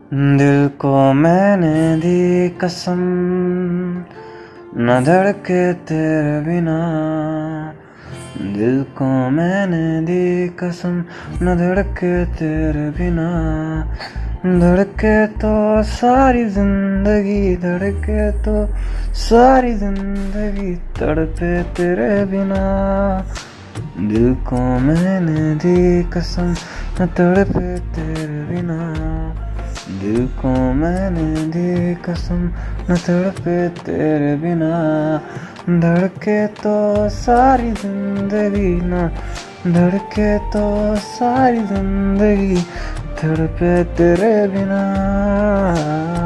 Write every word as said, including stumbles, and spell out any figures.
दिल को मैंने दी कसम, न धड़के तेरे बिना। दिल को मैंने दी कसम, न धड़के तेरे बिना। धड़के तो सारी जिंदगी, धड़के तो सारी जिंदगी, तड़पे तेरे बिना। दिल को मैंने दी कसम, न तड़पे तेरे बिना। दिल को मैंने दी कसम, न तड़पे तेरे बिना। धड़के तो सारी जिंदगी ना, धड़के तो सारी जिंदगी, तड़पे तेरे बिना।